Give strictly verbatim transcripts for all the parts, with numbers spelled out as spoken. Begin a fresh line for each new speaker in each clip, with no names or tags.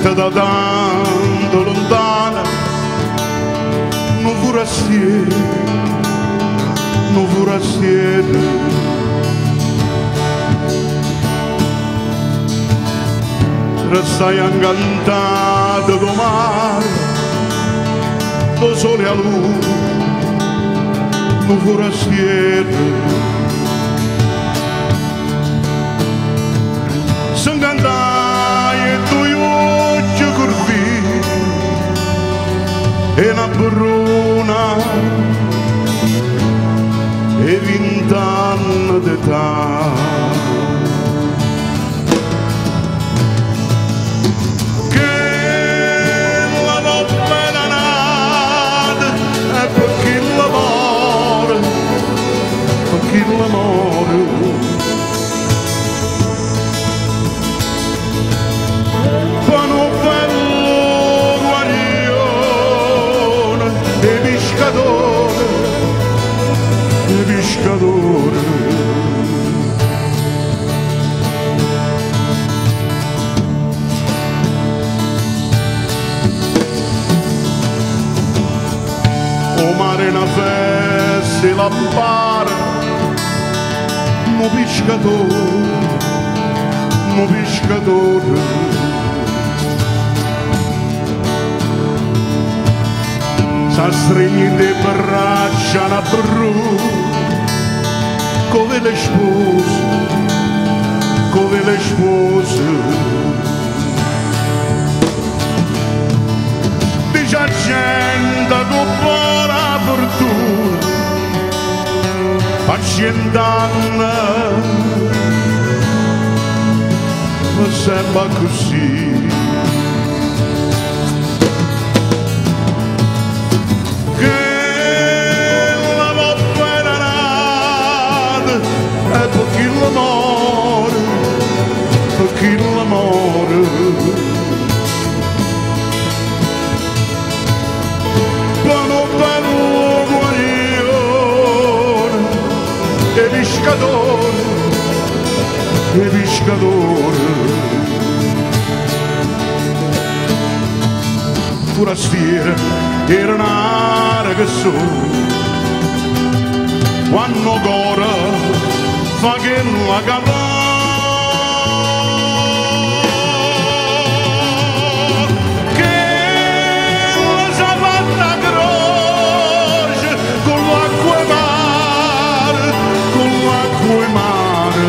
vista da tanto lontana, non forastiere, non forastiere. Restai incantato do mare, do sole a luce, non forastiere. S'incantai e due occhi curvi e una bruna e vent'anni d'età. Che la notte è nata e per chi l'amore, per chi l'amore. Pescatore, o mare na festa e la para, mo pescatore, mo pescatore. Sa stringi de braccia na bru, come le spose, come le spose. Dice a gente con buona fortuna, a cent'anni, ma sembra così. L'amore, per chi l'amore, buono bello guarione, e pescatore, e pescatore, forastiere, era un'area che sono, quando ancora fa che la cava che la sabatta croce con l'acqua e mare, con l'acqua e mare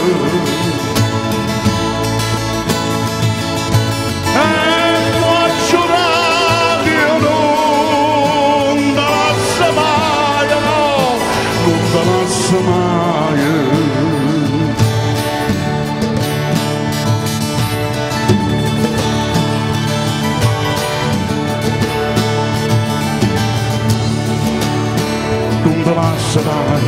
e faccio radio non da lascia mai, no, non da lascia mai. Non te lascia mai,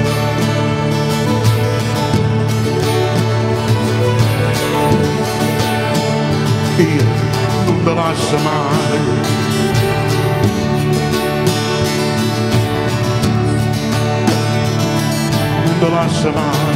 io non te lascio mai, non te lascio mai.